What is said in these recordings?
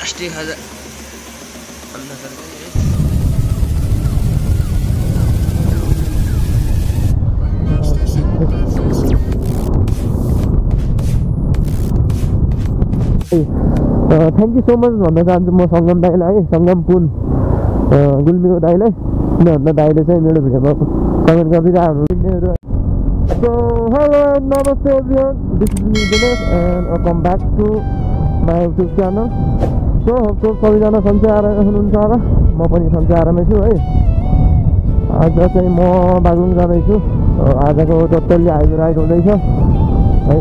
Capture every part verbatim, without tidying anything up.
राष्ट्रिय खाजा thank you so much भन्न चाहन्छु म सङ्गम दाइलाई है, सङ्गम पुन गुल्मीको दाइलाई। किनभने दाइले चाहिँ मेरो भिडियोमा कमेन्ट गरिदिरहेको हुनुहुन्थ्यो। So hello and namaste everyone, this is me Dinesh and welcome back to my YouTube channel. So hope so सबैजना सन्चै आएर हुनुहुन्छ होला, म पनि सन्चै आरामै छु है। आज चाहिँ म बागलुङ जाँदैछु। आजको टोटल्ली हाइवे राइड हुँदैछ है।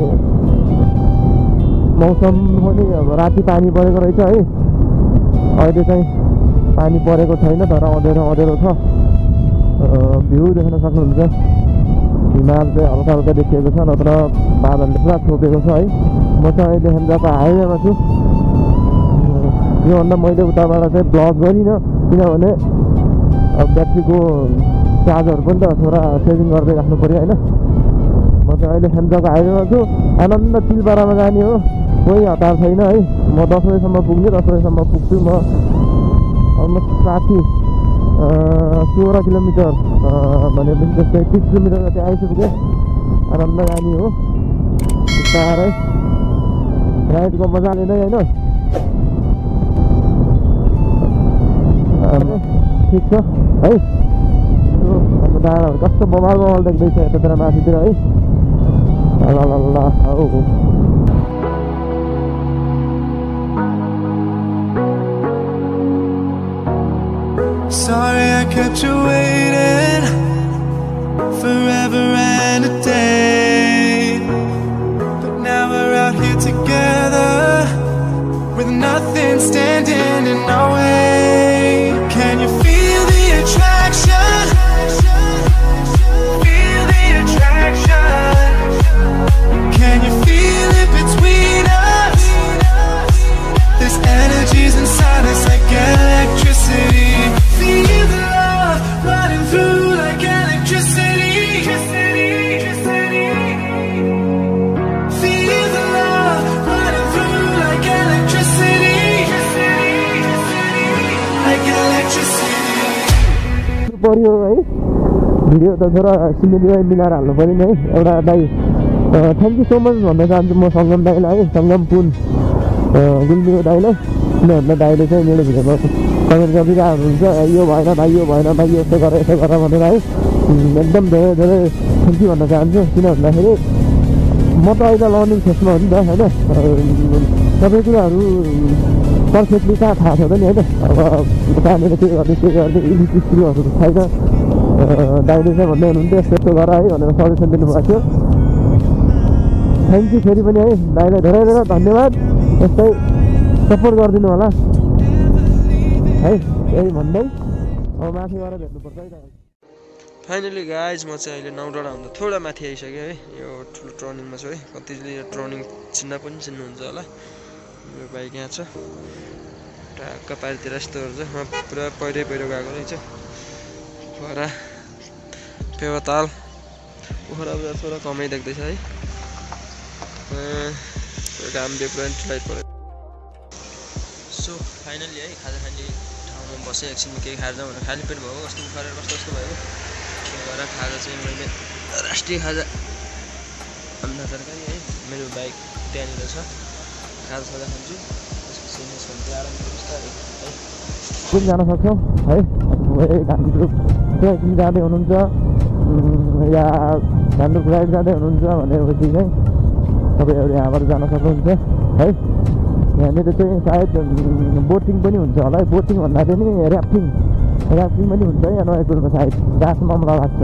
मौसम पनि अब राति पानी परेको रहेछ है। अहिले चाहिँ पानी परेको छैन तर अँधेरो अँधेरो छ। भ्यू देख्न सक्नुहुन्छ, हिमाल चाहिँ हल्का हल्का देखिएको छ, नत्र बादलले पुरा छोपेको छ है। म चाहिँ अहिले हेम्जाको हाइवेमा छु। योभन्दा मैले उताबाट चाहिँ ब्लग गरिनँ किनभने अब ब्याट्रीको चार्जहरू पनि त थोडा सेभिङ गर्दै राख्नु पऱ्यो होइन। म चाहिँ अहिले हेम्जाको हाइवेमा छु। आनन्द तिलपाडामा जाने हो, कोही हतार छैन है। म दस बजीसम्म पुग्छु, दस बजीसम्म पुग्छु। म अलमोस्ट साठी सोह्र किलोमिटर भनेपछि जस्तै तिस किलोमिटर जति आइसक्यो। आनन्द जाने हो बिस्तारै, राइडको मजा लिँदै होइन। ठिक छ है। अब डाँडाहरू कस्तो बबाल बबाल देख्दैछ यतातिर माथितिर है। ल ल ल हौ Sorry I kept you waiting forever and a day, but now we're out here together with nothing standing in our way. Can you feel the attraction? Feel the attraction. Can you feel it between us? There's energies inside us like electricity. Feel the love running through like electricity. Feel the love running through like electricity. Like electricity. पर्यो है। Video त थोडा सिनेरीलाई मिलाएर हाल्नु पऱ्यो नि है। एउटा दाइ थ्याङ्क यू सो मच भन्न चाहन्छु म सङ्गम दाइलाई है, सङ्गम पुन गुल्मीको दाइलाई। किनभने दाइले चाहिँ मेरो भिडियोमा कमेन्ट गरिदिरहेको हुनुहुन्छ, यो भएन भाइ, यो भएन भाइ, यस्तो गर यस्तो गर भनेर है। एकदम धेरै धेरै थ्याङ्क यू भन्न चाहन्छु। किन भन्दाखेरि म त अहिले लर्निङ फेसमा हो नि त होइन। सबै कुराहरू पर्फेक्टली कहाँ थाहा छ त नि होइन। अब कहाँनिर के गर्ने के गर्ने इलिट स्कुलहरू छैन। दाइले चाहिँ भन्दै हुनुहुन्थ्यो यस्तो यस्तो गर है भनेर सजेसन दिनुभएको थियो। थ्याङ्क यू फेरि पनि है दाइलाई धेरै धेरै धन्यवाद। यस्तै सपोर्ट गरिदिनु होला है। यही भन्दै अब माथि गएर भेट्नुपर्छ है त। फाइनली गाइज म चाहिँ अहिले नौडाँडा भन्दा थोडा माथि आइसकेँ है। यो ठुलो टर्निङमा छु है। कतिले यो टर्निङ चिन्न पनि चिन्नुहुन्छ होला। मेरो बाइक यहाँ छ, ट्याक्क पारितिर यस्तोहरू छ। म पुरा पहिरै पहिरो गएको रहेछ। पोखरा फेवाताल पोखरा बजार थोडा कमै देख्दैछ है। घाम बेपुरा लाइट पऱ्यो। सो फाइनली है खाजा खाने ठाउँमा बसेँ। एकछिन केही खाएर जाउँ भनेर खाली पेट भएको, कस्तो खरेर कस्तो कस्तो भयो। त्यही भएर खाजा चाहिँ मैले राष्ट्रिय खाजा अन्डा तरकारी है, मेरो बाइक त्यहाँनिर छ। खाजा साजा खान्छु, त्यसपछि नेक्स्ट आराम बिस्तारै है कुन जान सक्छौँ है। घामग्रुप ट्रेकिङ जाँदै हुनुहुन्छ या घामग्रुप राइड जाँदै हुनुहुन्छ भनेपछि चाहिँ तपाईँहरू यहाँबाट जान सक्नुहुन्छ है। यहाँनिर चाहिँ सायद बोटिङ पनि हुन्छ होला है। बोटिङ भन्दा पनि ऱ्याफ्टिङ ऱ्याफ्टिङ पनि हुन्छ यहाँ नयाँ सायद, जहाँसम्म मलाई लाग्छ।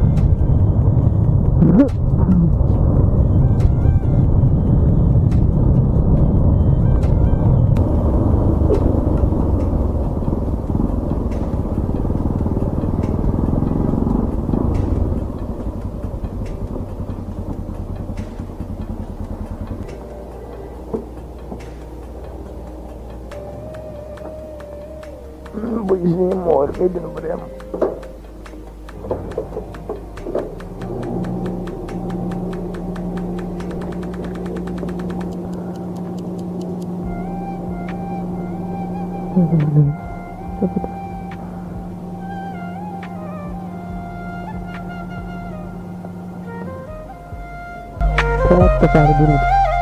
Buisnya mau kayak gini berem. ठ्याक्क साह्रो दुरी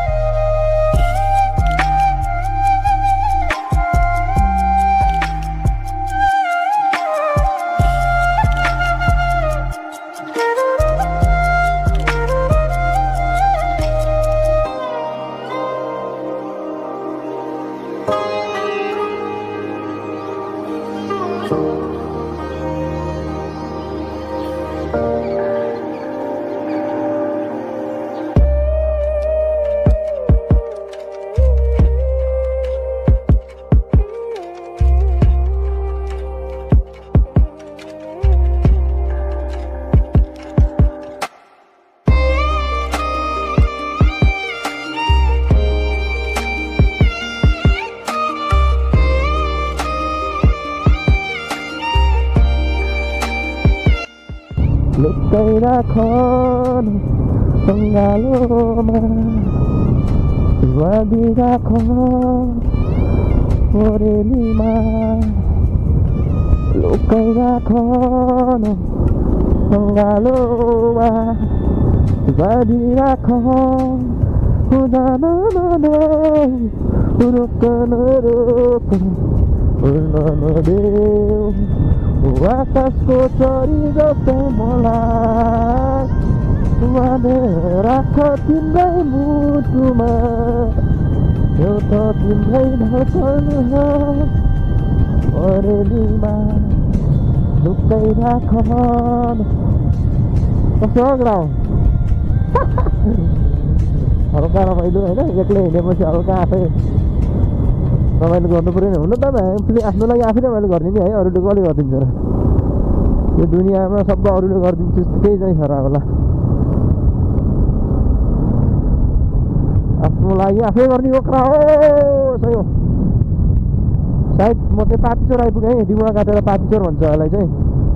लुकाइ राखन सङ्गालोमा बाँधी राख ओरेलीमा लुकाइ राखन सङ्गालोमा बाँधी राख जान नदेऊ रोक नरोक उड्न नदेऊ आकाशको चरी जस्तो मलाई बाँधेर राख तिम्रै मुटुमा एउटा तिम्रै धडकन ओरेलीमा लुकाइ राख कस्तो ग्राउ हल्का रमाइलो होइन एक्लै हिँडेपछि हल्का आफै रमाइलो गर्नु पऱ्यो नि हुन त फेरि आफ्नो लागि आफै रमाइलो गरिदिने है अरूले कसले गरिदिन्छ र यो दुनियाँमा सबै अरूले गरिदिन्छ त्यस्तो केही चाहिँ छ र होला आफ्नो लागि आफै गर्ने हो कुरा हो सही हो सायद म चाहिँ पाँचचोर आइपुगेँ है डिमुवा काटेर पाँचचोर भन्छ यसलाई चाहिँ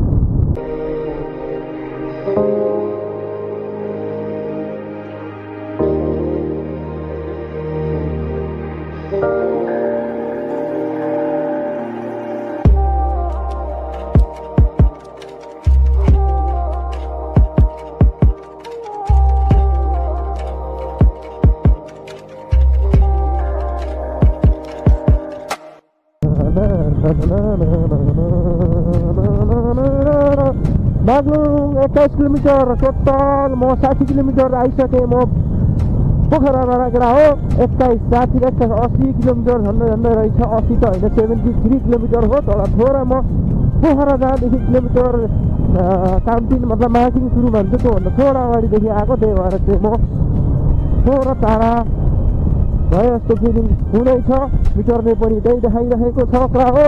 बागलुङ एक्काइस किलोमिटर टोटल म साठी किलोमिटर आइसकेँ म पोखरामा राखेर हो एक्काइस साठी एक्काइस अस्सी किलोमिटर झन्डै झन्डै रहेछ अस्सी त होइन सेभेन्टी थ्री किलोमिटर हो तर थोरै म पोखरा जहाँदेखि किलोमिटर कामटिन मतलब मार्किङ सुरु भन्छ त्योभन्दा थोडा अगाडिदेखि आएको त्यही भएर चाहिँ म थोडा टाढा भए जस्तो फिलिङ हुँदैछ मिटरले पनि त्यही देखाइरहेको छ कुरा हो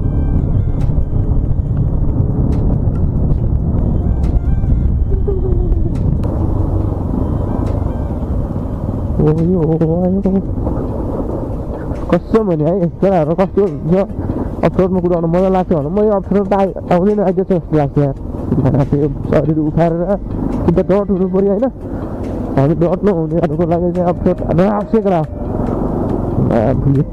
कस्तो भने है केटाहरू कस्तो हुन्छ अप्ठ्यारोमा कुदाउनु मजा लाग्छ भने म यो अप्ठ्यारो त आउँदैन आइदिएछ जस्तो लाग्छ यार त्यो शरीर उखालेर कि त डट हुनु पऱ्यो होइन हामी डट नहुनेहरूको लागि चाहिँ अप्ठ्यारो नआउँछ कुरा भुल्यो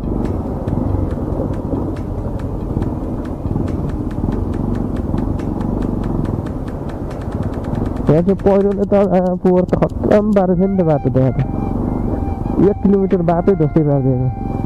त्यहाँ चाहिँ पहिरोले त पोहोर त खत्तम पारेको थियो नि त बाटो त्यहाँ त एक किलोमिटर बाटै जस्तै पारिदिएको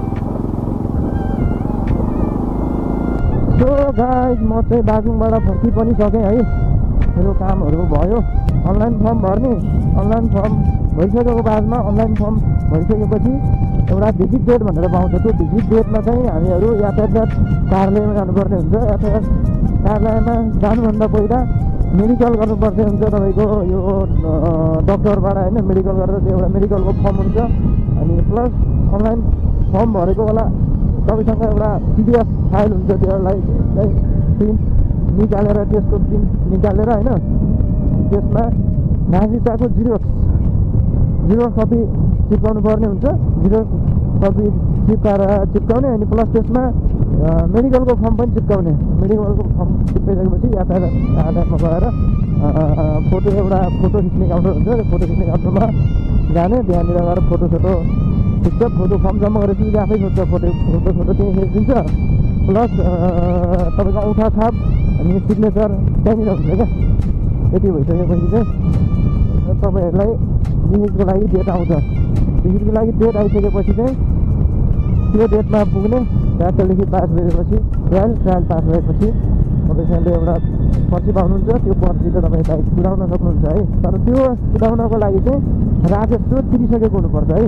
सो गाइस म चाहिँ बागलुङबाट फर्कि पनि सकेँ है मेरो कामहरू भयो अनलाइन फर्म भर्ने अनलाइन फर्म भइसकेको बादमा अनलाइन फर्म भइसकेपछि एउटा भिजिट डेट भनेर पाउँछ त्यो भिजिट डेटमा चाहिँ हामीहरू यातायात कार्यालयमा जानुपर्ने हुन्छ यातायात कार्यालयमा जानुभन्दा पहिला मेडिकल गर्नुपर्ने हुन्छ तपाईँको यो डक्टरबाट होइन मेडिकल गरेर त्यो एउटा मेडिकलको फर्म हुन्छ अनि प्लस अनलाइन फर्म भरेको बेला तपाईँसँग एउटा पिडिएफ फाइल हुन्छ त्यसलाई प्रिन्ट निकालेर त्यसको प्रिन्ट निकालेर होइन त्यसमा नागरिकताको जिरोक्स जिरोक्स कपी चिप्काउनु पर्ने हुन्छ जिरोक्स कपी चिप्काएर चिप्काउने अनि प्लस त्यसमा मेडिकलको फर्म पनि चिप्काउने मेडिकलको फर्म चिप्काइसकेपछि यातायात कार्यालयमा गएर फोटो एउटा फोटो खिच्ने काउन्टर हुन्छ त्यो फोटो खिच्ने काउन्टरमा जाने त्यहाँनिर गएर फोटो सोटो खिच्छ फोटो फर्म जम्मा गरेपछि आफै सोध्छ फोटो फोटो फोटो त्यहीँ खिचिदिन्छ प्लस तपाईँको औँठा छाप अनि सिग्नेचर त्यहाँनिर हुन्छ क्या। यति भइसकेपछि चाहिँ तपाईँहरूलाई विजिटको लागि डेट आउँछ। विजिटको लागि डेट आइसकेपछि चाहिँ त्यो डेटमा पुग्ने ट्रायलदेखि पास भएपछि ट्रायल ट्रायल पास भएपछि तपाईँसँगले एउटा पर्ची पाउनुहुन्छ। त्यो पर्ची चाहिँ तपाईँ बाइक कुदाउन सक्नुहुन्छ है। तर त्यो कुदाउनको लागि चाहिँ राजस्व तिरिसकेको हुनुपर्छ है।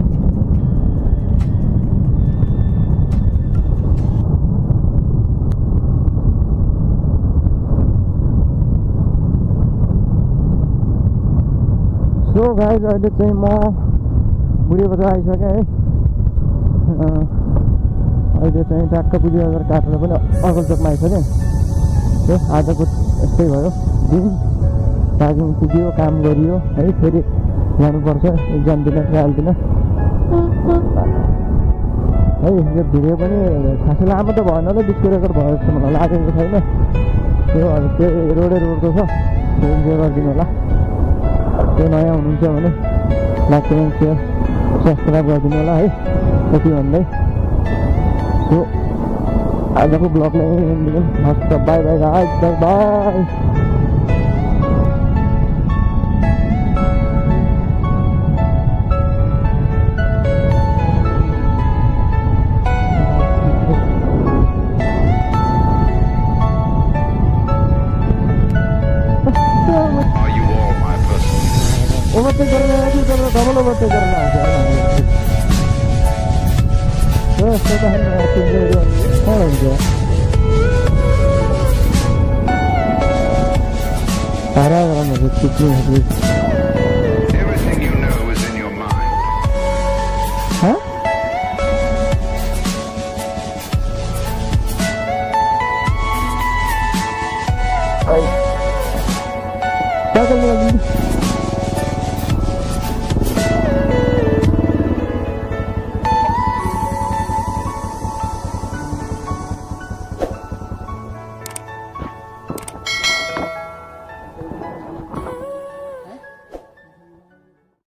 सो गाइज अहिले चाहिँ म बुढी बजार आइसकेँ है। अहिले चाहिँ ट्याक्क बुढी बजार काटेर पनि अगल चोकमा आइसकेँ। त्यो आजको यस्तै भयो दिन। दार्जिलिङ पुग्यो, काम गरियो है। फेरि जानुपर्छ एक्जाम दिन, ट्रायल दिन है। यो भिडियो पनि खासै लामो त भएन होला, बिस रेकर्ड भयो जस्तो मलाई लागेको छैन। त्यो त्यो रोडै रोडको छ, त्यो इन्जोय गरिदिनु होला। त्यो नयाँ हुनुहुन्छ भने लाइक कमेन्ट सेयर सब्सक्राइब गरिदिनु होला है। त्यति भन्दै सो आजको ब्लगलाई हस्त bye bye guys, bye bye. Overtake गर्न कि गरेर डबल ओभरटेक गर्न आउँछ यस्तो त हुन्छ। पारा गराउनु